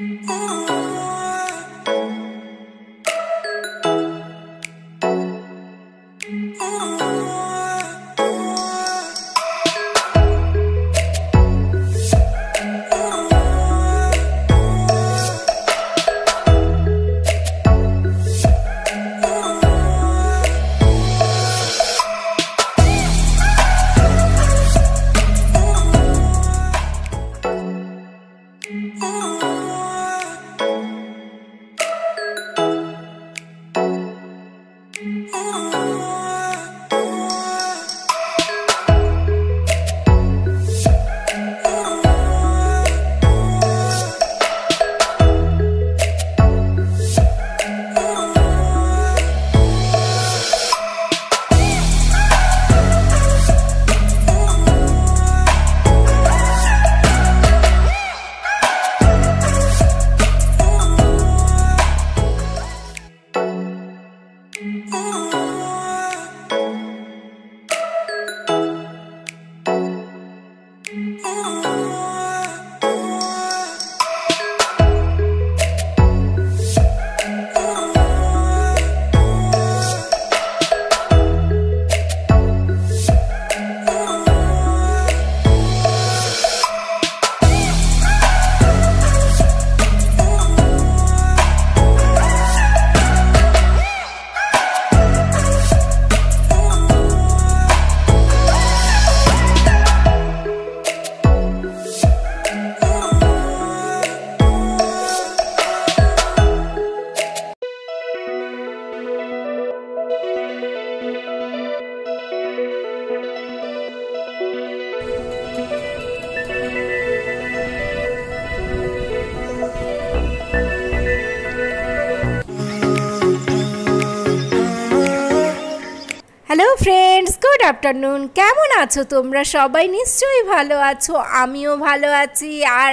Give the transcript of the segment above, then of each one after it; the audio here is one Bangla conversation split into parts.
Hello friends, good afternoon. কেমন আছো তোমরা? সবাই নিশ্চয়ই ভালো আছো, আমিও ভালো আছি। আর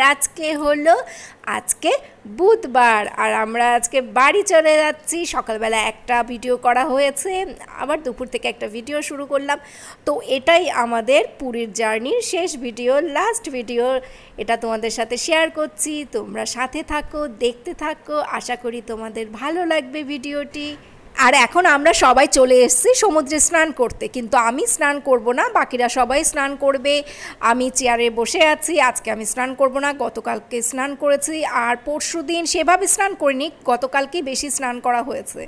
আজকে বুধবার, আর আমরা আজকে বাড়ি চলে যাচ্ছি। সকালবেলা একটা ভিডিও করা হয়েছে, আবার দুপুর থেকে একটা ভিডিও শুরু করলাম। তো এটাই আমাদের পুরীর জার্নির শেষ ভিডিও, লাস্ট ভিডিও। এটা তোমাদের সাথে শেয়ার করছি। তোমরা সাথে থাকো, দেখতে থাকো। আশা করি তোমাদের ভালো লাগবে ভিডিওটি। আর এখন আমরা সবাই চলে এসেছি সমুদ্রে স্নান করতে, কিন্তু আমি স্নান করব না, বাকিরা সবাই স্নান করবে। আমি চেয়ারে বসে আছি। আজকে আমি স্নান করব না, গতকালকে স্নান করেছি, আর পরশু দিন সেভাবে স্নান করিনি, গতকালকেই বেশি স্নান করা হয়েছে।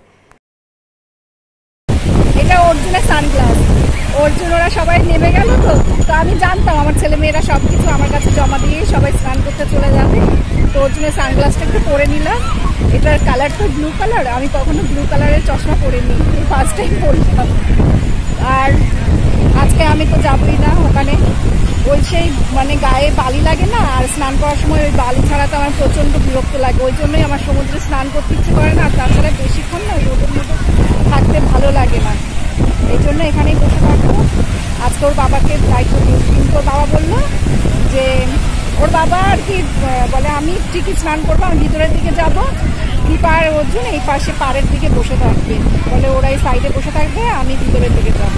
এটা অর্জুনের সানগ্লাস। অর্জুন ওরা সবাই নেমে গেল, তো আমি জানতাম আমার ছেলেমেয়েরা সব কিছু আমার কাছে জমা দিয়ে সবাই স্নান করতে চলে যাবে। তো অর্জুনের সানগ্লাসটা একটু পরে নিলাম। এটার কালার তো ব্লু কালার, আমি কখনো ব্লু কালারের চশমা পরিনি, ফার্স্ট টাইম পরলাম। আর আজকে আমি তো যাবই না ওখানে, ওই সেই মানে গায়ে বালি লাগে না, আর স্নান করার সময় ওই বালি ছাড়া তো আমার প্রচণ্ড বিরক্ত লাগে। ওই জন্যই আমার সমুদ্রে স্নান করতে ইচ্ছে করে না। আর তাছাড়া বেশিক্ষণ না রোদের মধ্যে থাকতে ভালো লাগে না, এই জন্য এখানেই বসে থাকবো। আজকে ওর বাবাকে দায়িত্ব দিয়েছি, কিন্তু ওর বাবা বললো যে ওর বাবা আর কি বলে, আমি ঠিকই স্নান করবো, আমি ভিতরের দিকে যাবো, কৃপার অর্জুন এই পাশে পাড়ের দিকে বসে থাকবে, বলে ওরা এই সাইডে বসে থাকবে, আমি ভিতরের দিকে যাবো।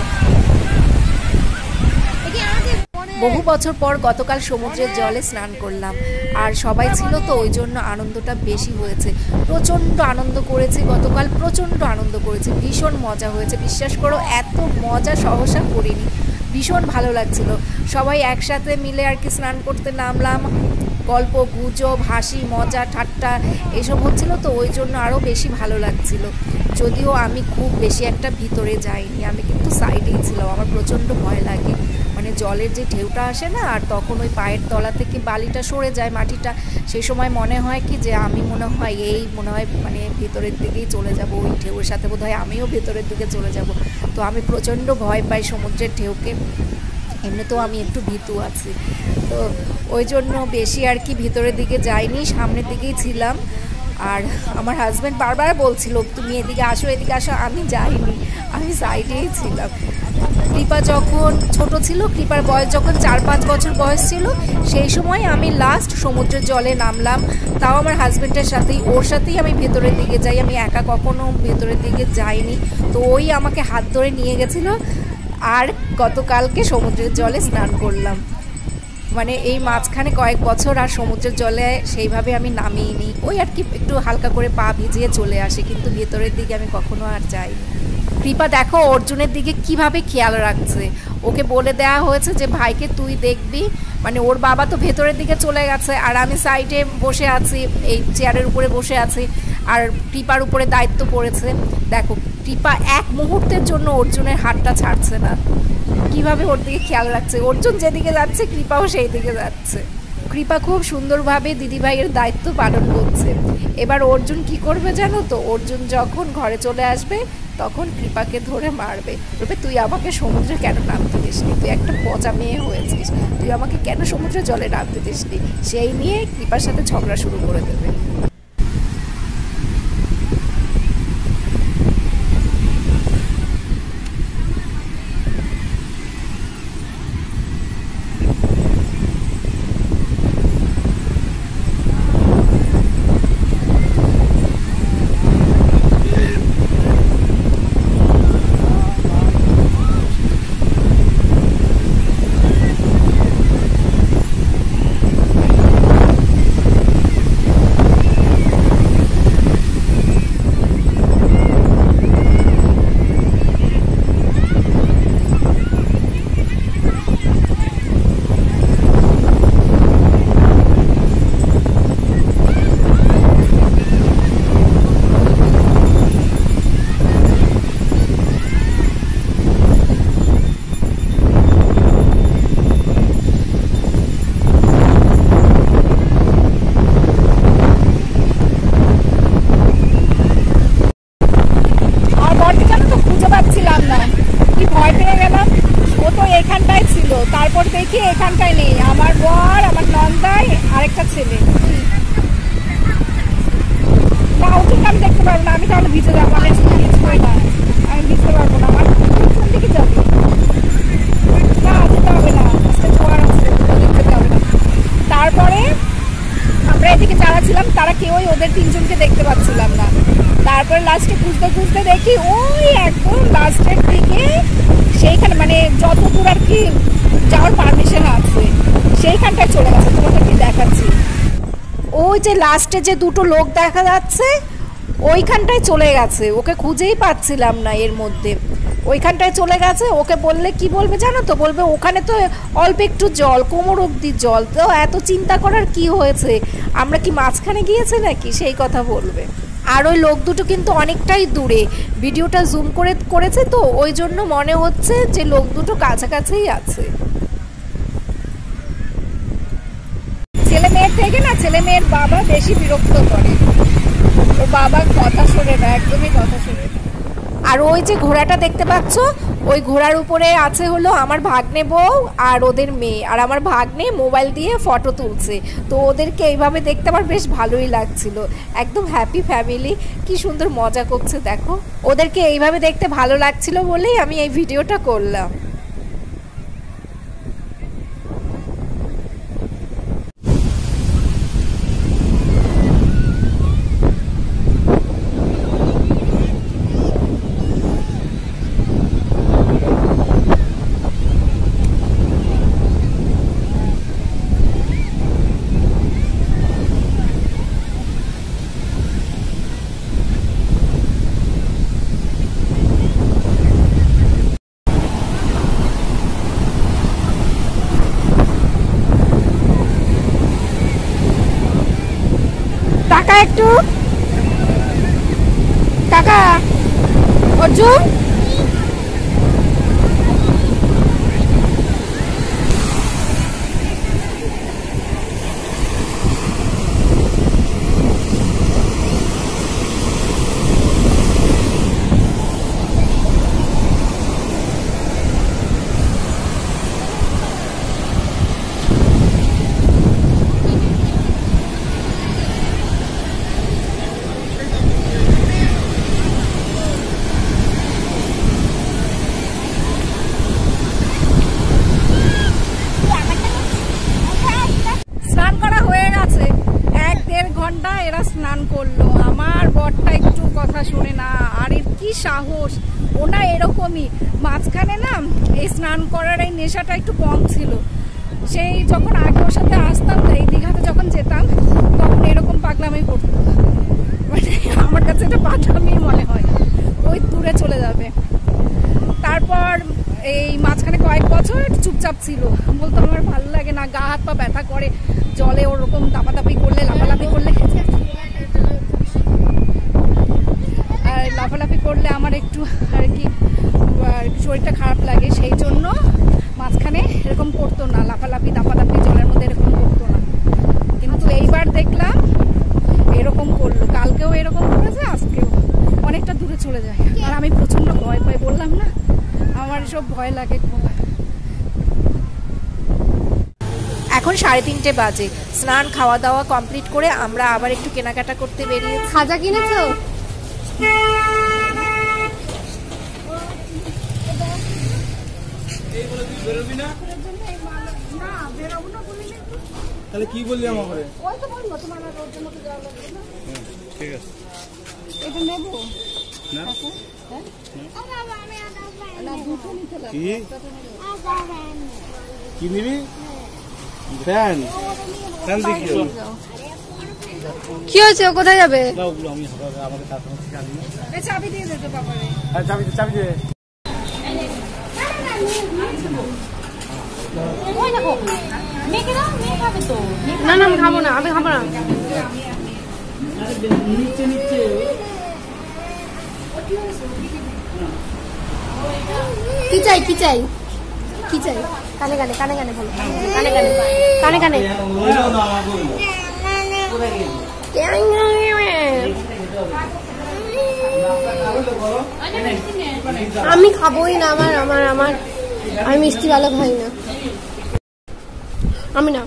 বহু বছর পর গতকাল সমুদ্রের জলে স্নান করলাম, আর সবাই ছিল তো ওই জন্য আনন্দটা বেশি হয়েছে। প্রচণ্ড আনন্দ করেছি গতকাল, প্রচণ্ড আনন্দ করেছি, ভীষণ মজা হয়েছে। বিশ্বাস করো, এত মজা সহসা করিনি, ভীষণ ভালো লাগছিল। সবাই একসাথে মিলে আর কি স্নান করতে নামলাম, গল্প গুজব, হাসি মজা ঠাট্টা এসব হচ্ছিল, তো ওই জন্য আরও বেশি ভালো লাগছিল। যদিও আমি খুব বেশি একটা ভিতরে যাইনি, আমি কিন্তু সাইডেই ছিলাম। আমার প্রচণ্ড ভয় লাগে, মানে জলের যে ঢেউটা আসে না, আর তখন ওই পায়ের তলা থেকে বালিটা সরে যায়, মাটিটা, সেই সময় মনে হয় কি যে আমি মনে হয় মানে ভেতরের দিকেই চলে যাব, ওই ঢেউয়ের সাথে বোধ হয় আমিও ভেতরের দিকে চলে যাব। তো আমি প্রচণ্ড ভয় পাই সমুদ্রের ঢেউকে, এমনিতেও আমি একটু ভীতু আছি, তো ওই জন্য বেশি আর কি ভিতরের দিকে যাইনি, সামনের দিকেই ছিলাম। আর আমার হাজব্যান্ড বারবার বলছিল তুমি এদিকে আসো, এদিকে আসো, আমি যাইনি, আমি সাইডেই ছিলাম। কৃপা যখন ছোট ছিল, কৃপার বয়স যখন 4-5 বছর বয়স ছিল, সেই সময় আমি লাস্ট সমুদ্রের জলে নামলাম, তাও আমার হাজব্যান্ডের সাথেই, ওর সাথেই আমি ভেতরের দিকে যাই, আমি একা কখনো ভেতরের দিকে যাইনি। তো ওই আমাকে হাত ধরে নিয়ে গেছিলো, আর গতকালকে সমুদ্রের জলে স্নান করলাম। মানে এই মাঝখানে কয়েক বছর আর সমুদ্রের জলে সেইভাবে আমি নামিনি, ওই আর কি একটু হালকা করে পা ভিজিয়ে চলে আসি, কিন্তু ভেতরের দিকে আমি কখনো আর যাইনি। কৃপা দেখো অর্জুনের দিকে কিভাবে খেয়াল রাখছে, ওকে বলে দেওয়া হয়েছে যে ভাইকে তুই দেখবি, মানে ওর বাবা তো ভেতরের দিকে চলে গেছে আর আমি সাইডে বসে আছি, এই চেয়ারের উপরে বসে আছি, আর কৃপার উপরে দায়িত্ব পড়েছে। দেখো কৃপা এক মুহূর্তের জন্য অর্জুনের হাতটা ছাড়ছে না, কিভাবে ওর দিকে খেয়াল রাখছে, অর্জুন যেদিকে যাচ্ছে কৃপাও সেই দিকে যাচ্ছে। কৃপা খুব সুন্দরভাবে দিদিভাইয়ের দায়িত্ব পালন করছে। এবার অর্জুন কি করবে জানো তো, অর্জুন যখন ঘরে চলে আসবে তখন কৃপাকে ধরে মারবে, বলবে তুই আমাকে সমুদ্রে কেন নামতে দিসনি, তুই একটা পচা মেয়ে হয়েছিস, তুই আমাকে কেন সমুদ্রে জলে নামতে দিসনি, সেই নিয়ে কৃপার সাথে ঝগড়া শুরু করে দেবে। তারপর দেখি এখানটায় নেই, আমার বর, আমার নন্দাই, আরেকটা ছেলে। না ওকে আমি দেখতে পারবো না, আমি তাহলে ভিজে যাবো, আমি ভিজবই না, আমি ভিজতে পারবো না। আমার কোন দিকে যাবো? না যেতে হবে না, জোয়ার আছে, যেতে হবে না। তারপরে আমরা এদিকে যারা ছিলাম তারা কেউই ওদের তিনজনকে দেখতে পাচ্ছিলাম না। তারপরে লাস্টে খুঁজতে খুঁজতে দেখি ওই একদম লাস্টের দিকে সেইখানে, মানে যত দূর আর কি যাওয়ার পারমিশন আছে সেইখানটায় চলে গেছে। তোমাদেরকে দেখাচ্ছি, ওই যে লাস্টে যে দুটো লোক দেখা যাচ্ছে ওইখানটায় চলে গেছে, ওকে খুঁজেই পাচ্ছিলাম না এর মধ্যে, ওইখানটায় চলে গেছে। ওকে বললে কি বলবে জানো তো, বলবে ওখানে তো অল্প একটু জল, কোমর অব্দি জল, তো এত চিন্তা করার কি হয়েছে, আমরা কি মাঝখানে গিয়েছে নাকি, সেই কথা বলবে। আর ওই লোক দুটো কিন্তু অনেকটাই দূরে, ভিডিওটা জুম করে করেছে তো ওই জন্য মনে হচ্ছে যে লোক দুটো কাছাকাছিই আছে। ছেলে মেয়ের থেকে না ছেলে মেয়ের বাবা বেশি বিরক্ত করে, ওর বাবার কথা শোনে না, একদমই কথা শোনে না। আর ওই যে ঘোড়াটা দেখতে পাচ্ছ, ওই ঘোড়ার উপরে আছে হলো আমার ভাগ্নে বউ আর ওদের মেয়ে, আর আমার ভাগ্নে মোবাইল দিয়ে ফটো তুলছে, তো ওদেরকে এইভাবে দেখতে আমার বেশ ভালোই লাগছিল, একদম হ্যাপি ফ্যামিলি, কি সুন্দর মজা করছে দেখো। ওদেরকে এইভাবে দেখতে ভালো লাগছিল বলেই আমি এই ভিডিওটা করলাম। কাকা একটু, কাকা অর্জুন স্নান করলো, আমার বরটা একটু কথা শুনে না, আর এর কি সাহস, ওনা এরকমই মাঝখানে না এই স্নান করার এই নেশাটা একটু কম ছিল, সেই যখন আগে ওর সাথে আসতাম, এই দীঘাতে যখন যেতাম তখন এরকম পাগলামি করতো, মানে আমার কাছে এটা পাগলামি মনে হয়, ওই দূরে চলে যাবে। তারপর এই মাঝখানে কয়েক বছর চুপচাপ ছিল, বলতো আমার ভালো লাগে না, গা হাত পা ব্যথা করে জলে ওরকম দাপাদাপি করলে, লাফালাফি করলে, আর লাফালাফি করলে আমার একটু আর কি শরীরটা খারাপ লাগে, সেই জন্য মাঝখানে এরকম করতো না, লাফালাফি দাপাদাপি জলের মধ্যে এরকম করতো না। কিন্তু এইবার দেখলাম এরকম করলো, কালকেও এরকম করেছে, আজকেও অনেকটা দূরে চলে যায়। আর আমি প্রচন্ড ভয় পাই, বললাম না আমার সব ভয় লাগে খুব। এখন 3:30 বাজে, স্নান খাওয়া দাওয়া কমপ্লিট করে আমরা আবার একটু কেনাকাটা করতে বেরিয়েছি। খাজা কিনেছো? তাহলে কি বললি আমাকে? ওই তো বলবো তোমার রোদের মধ্যে যাওয়া লাগবে না। ঠিক আছে, এটা নেব না না, দুটো নিতে লাগবে। কি নিবি? ফ্যান? ফ্যান দেখি কি হয়েছে, ও কোথায় যাবে? দাও ওগুলো, আমি আমাকে তার থেকে আনি না। এই চাবি দিয়ে দে তো বাবারে। হ্যাঁ চাবি চাবি দে। না না আমি খাবো না, আমি খাবো না। নিচে নিচে কি চাই কি চাই কি চাই? কানে কানে কানে কানে বলো, কানে কানে কানে কানে। আমি খাবোই না, আমার আমার আমার আমি মিষ্টি ভালো খাই না, আমি না।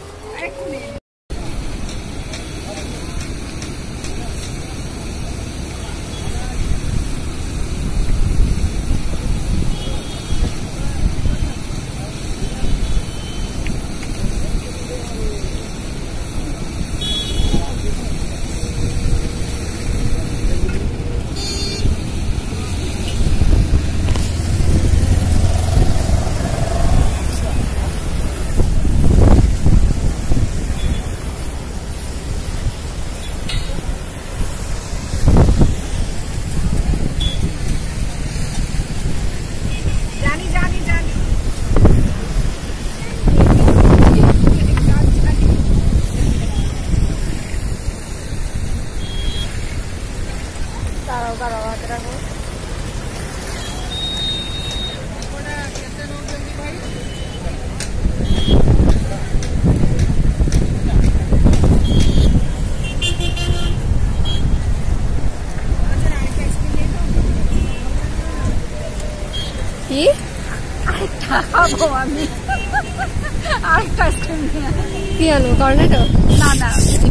কি খাবো আমি আরেকটা আইসক্রিম। কি আনো, কর্নেটো? না না,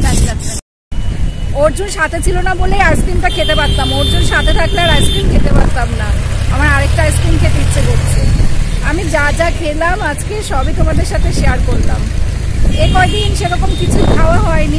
অর্জুন সাথে ছিল না বলেই আইসক্রিমটা খেতে পারতাম, অর্জুন সাথে থাকলে আর আইসক্রিম খেতে পারতাম না। আমার আরেকটা আইসক্রিম খেতে ইচ্ছে করছে। আমি যা যা খেলাম আজকে সবই তোমাদের সাথে শেয়ার করলাম। এ কয়দিন সেরকম কিছু খাওয়া হয়নি,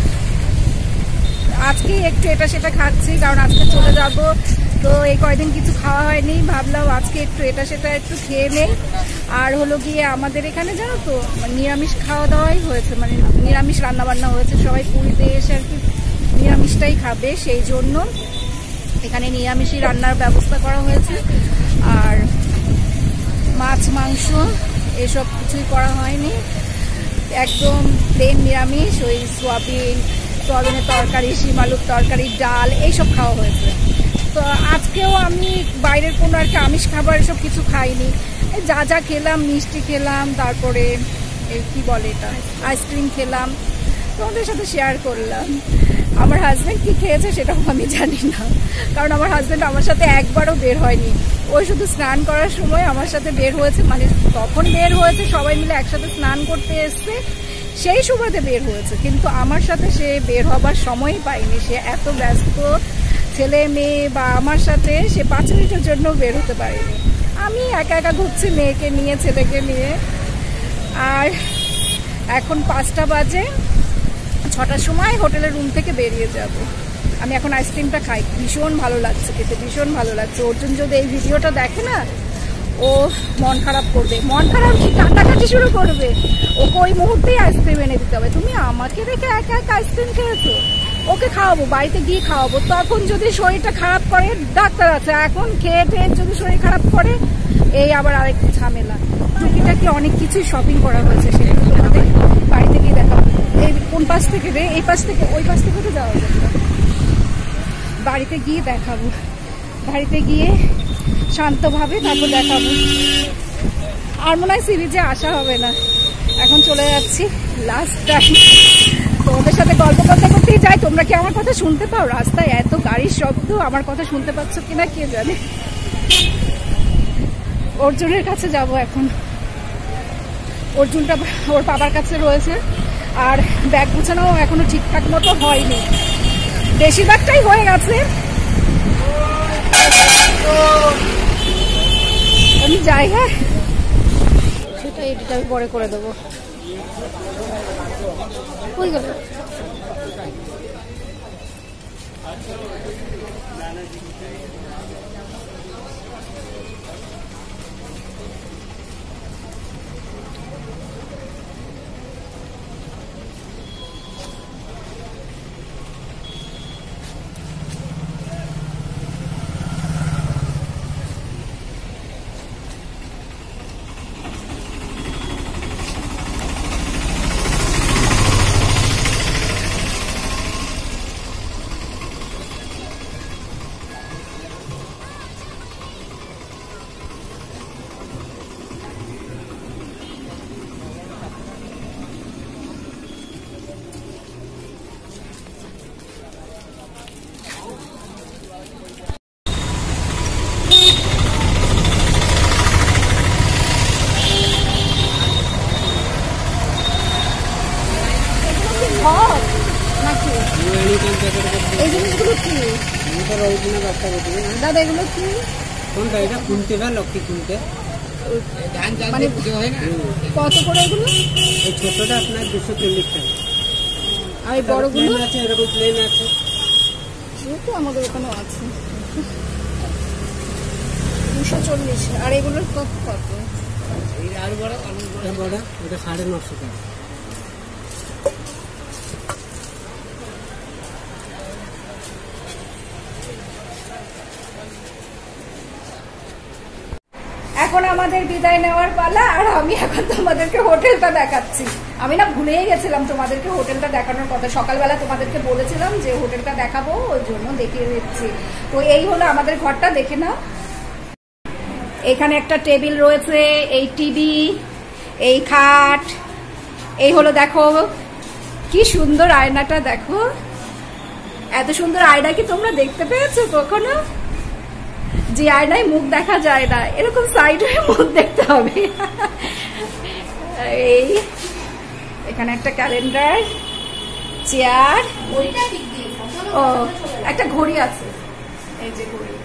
আজকে একটু এটা সেটা খাচ্ছি, কারণ আজকে চলে যাব, তো এই কয়দিন কিছু খাওয়া হয়নি, ভাবলাম আজকে একটু এটা সেটা একটু খেয়ে নেই। আর হলো গিয়ে আমাদের এখানে জানো তো নিরামিষ খাওয়া দাওয়াই হয়েছে, মানে নিরামিষ রান্নাবান্না হয়েছে, সবাই পুরীতে এসে আর কি নিরামিষটাই খাবে, সেই জন্য এখানে নিরামিষই রান্নার ব্যবস্থা করা হয়েছে। আর মাছ মাংস এসব কিছুই করা হয়নি, একদম প্লেন নিরামিষ, ওই সোয়াবিনের তরকারি, শিম আলুর তরকারি, ডাল এইসব খাওয়া হয়েছে। তো আজকেও আমি বাইরের কোনো আর কি আমিষ খাবার এসব কিছু খাইনি, যা যা খেলাম, মিষ্টি খেলাম, তারপরে এই কি বলে এটা আইসক্রিম খেলাম, তোমাদের সাথে শেয়ার করলাম। আমার হাজব্যান্ড কি খেয়েছে সেটাও আমি জানি না, কারণ আমার হাজব্যান্ড আমার সাথে একবারও বের হয়নি, ওই শুধু স্নান করার সময় আমার সাথে বের হয়েছে, মানে তখন বের হয়েছে সবাই মিলে একসাথে স্নান করতে এসছে, সেই সময়তে বের হয়েছে, কিন্তু আমার সাথে সে বের হবার সময়ই পায়নি, সে এত ব্যস্ত ছেলে মেয়ে বা আমার সাথে সে 5 মিনিটের জন্য বের হতে পারেনি। আমি একা একা ঘুরছি মেয়েকে নিয়ে, ছেলেকে নিয়ে। আর এখন 5টা বাজে, 6টার সময় হোটেলের রুম থেকে বেরিয়ে যাব। আমি এখন আইসক্রিমটা খাই, ভীষণ ভালো লাগছে খেতে, ভীষণ ভালো লাগছে। অর্জুন যদি এই ভিডিওটা দেখে না, ও ও মন খারাপ করবে, মন খারাপ কি কান্নাকাটি শুরু করবে, ওকে ওই মুহূর্তেই আইসক্রিম এনে দিতে হবে। তুমি আমাকে রেখে একা একা আইসক্রিম খেয়েছো, ওকে খাওয়াবো, বাড়িতে গিয়ে খাওয়াবো। তখন যদি শরীরটা খারাপ করে ডাক্তার আছে, এখন খেয়ে টেয়ে যদি শরীর খারাপ করে এই আবার আরেকটা ঝামেলা। টুকিটাকি অনেক কিছুই শপিং করা হয়েছে, সেগুলো তোমাদের বাড়িতে গিয়ে দেখাবো। এই কোন পাশ থেকে রে, এই পাশ থেকে ওই পাশ থেকে তো যাওয়া যাবে, বাড়িতে গিয়ে দেখাবো, বাড়িতে গিয়ে শান্তভাবে তারপর দেখাবো। আর মনে হয় সিরিজে আসা হবে না, এখন চলে যাচ্ছি লাস্ট টাইম। তোমাদের সাথে গল্প করতে করতেই যাই। তোমরা কি আমার কথা শুনতে পাও? রাস্তায় এত গাড়ির শব্দ, আমার কথা শুনতে পাচ্ছ কিনা কে জানে। অর্জুনের কাছে যাব এখন, অর্জুনটা ওর বাবার কাছে রয়েছে। আর ব্যাগ গুছানো এখনো ঠিকঠাক মতো হয়নি, বেশিরভাগটাই হয়ে গেছে। আমি যাই, হ্যাঁ সেটা এডিট আমি পরে করে দেবো। হয়ে গেল। এই জিনিসগুলো কি দাদা? এগুলো কি? কোনটা এটা? কুনতে বা লক্ষ্মী কুনতে, মানে কত করে এগুলো? এই ছোটটা আপনার 240 টাকা। আর এই বড়গুলো আছে, এরকম প্লেন আছে, যেহেতু আমাদের ওখানেও আছে 240। আর এগুলোর কত? এই আরো বড়, বড় ওটা 950 টাকা। এখন আমাদের বিদায় নেওয়ার পালা। আর আমি এখন তোমাদেরকে হোটেলটা দেখাচ্ছি। আমি না ভুলেই গেছিলাম তোমাদেরকে হোটেলটা দেখানোর কথা। সকালবেলা তোমাদেরকে বলেছিলাম যে হোটেলটা দেখাবো, ওই জন্য দেখিয়ে দিচ্ছি। তো এই হলো আমাদের ঘরটা, দেখে নাও। এখানে একটা টেবিল রয়েছে, এই টিভি, এই খাট, এই হলো দেখো কি সুন্দর আয়নাটা, দেখো এত সুন্দর আয়না কি তোমরা দেখতে পেয়েছো কখনো? যে আয়নায় মুখ দেখা যায় না, এরকম সাইড হয়ে মুখ দেখতে হবে। এই এখানে একটা ক্যালেন্ডার, চেয়ার, ও একটা ঘড়ি আছে, এই যে ঘড়ি।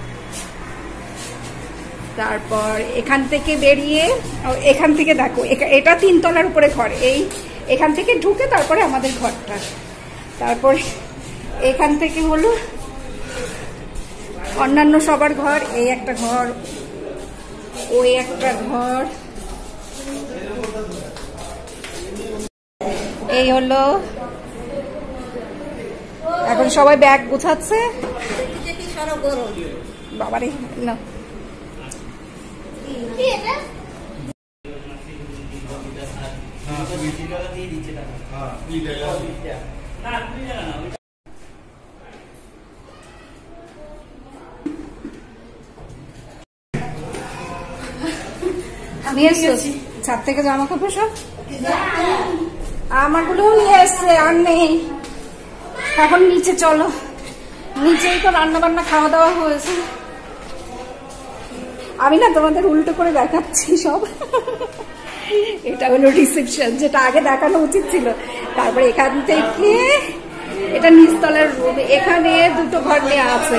তারপর এখান থেকে বেরিয়ে এখান থেকে দেখো, এটা 3 তলার উপরে ঘর। এই এখান থেকে ঢুকে তারপরে আমাদের ঘরটা। তারপর এখান থেকে হলো অন্যান্য সবার ঘর। এই একটা ঘর, ওই একটা ঘর, এই হলো। এখন সবাই ব্যাগ গুছাচ্ছে। বাবারে না, নিয়ে এসছি ছাদ থেকে জামা কাপড় সব, আমারগুলো নিয়ে এসছে, আর নেই। এখন নিচে চলো, নিচেই তো রান্না বান্না খাওয়া দাওয়া হয়েছে। আমি না তোমাদের উল্টো করে দেখাচ্ছি সব। এটা হলো রিসেপশন, যেটা আগে দেখানো উচিত ছিল। তারপরে এখান থেকে এটা নিচতলার রুম, এখানে 2টো ঘর নেওয়া আছে।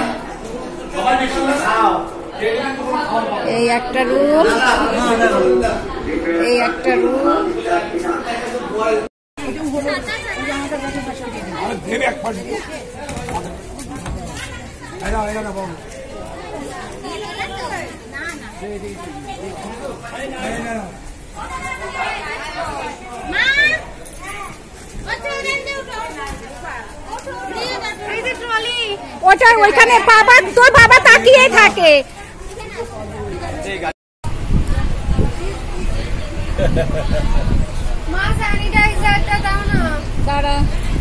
এই একটা রুম, এই একটা রুম। ওটা ওইখানে বাবা, তোর বাবা তাকিয়ে থাকে। মা স্যানিটাইজারটা দাও না। দাঁড়া,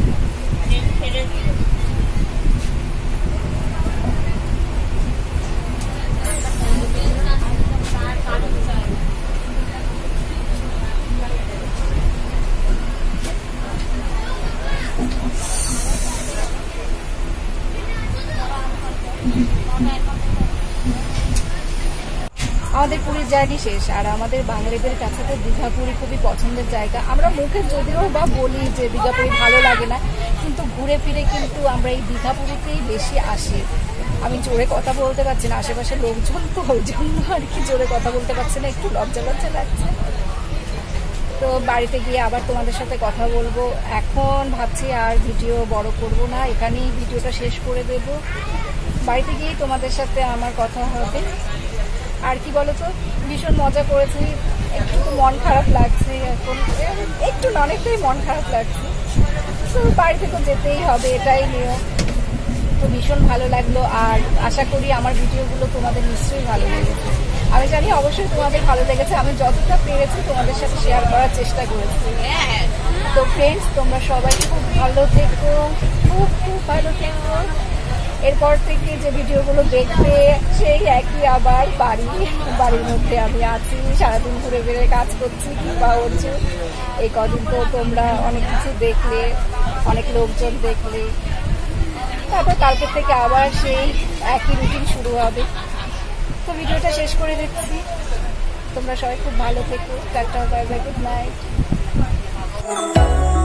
আমাদের পুরীর জার্নি শেষ। আর আমাদের বাঙালিদের কাছে তো দীঘা পুরী খুবই পছন্দের জায়গা। আমরা মুখে যদিও বা বলি যে দীঘা পুরী ভালো লাগে না, কিন্তু ঘুরে ফিরে কিন্তু আমরা এই দীঘা পুরীতেই বেশি আসি। আমি জোরে কথা বলতে পারছি না, আশেপাশে লোকজন তো ওই জন্য আর কি জোরে কথা বলতে পারছি না, একটু লজ্জা লজ্জা লাগছে। তো বাড়িতে গিয়ে আবার তোমাদের সাথে কথা বলবো। এখন ভাবছি আর ভিডিও বড় করব না, এখানেই ভিডিওটা শেষ করে দেব। বাড়িতে গিয়ে তোমাদের সাথে আমার কথা হবে। আর কি বলতো, ভীষণ মজা করেছি, একটু তো মন খারাপ লাগছে এখন, একটু না অনেকটাই মন খারাপ লাগছে। তো বাড়িতে তো যেতেই হবে, এটাই নিয়ম। তো ভীষণ ভালো লাগলো। আর আশা করি আমার ভিডিওগুলো তোমাদের নিশ্চয়ই ভালো লেগেছে। আমি জানি অবশ্যই তোমাদের ভালো লেগেছে। আমি যতটা পেরেছি তোমাদের সাথে শেয়ার করার চেষ্টা করেছি। তো ফ্রেন্ডস, তোমরা সবাই খুব ভালো থেকো, খুব খুব ভালো থেকো। এরপর থেকে যে ভিডিওগুলো দেখবে সেই একই আবার বাড়ির মধ্যে আমি আছি, সারাদিন ঘুরে ফিরে কাজ করছি কিংবা হচ্ছে। এই কদিন তো তোমরা অনেক কিছু দেখলে, অনেক লোকজন দেখলে। তারপর কালকে থেকে আবার সেই একই রুটিন শুরু হবে। তো ভিডিওটা শেষ করে দিচ্ছি। তোমরা সবাই খুব ভালো থেকো। Tata, bye bye, good night.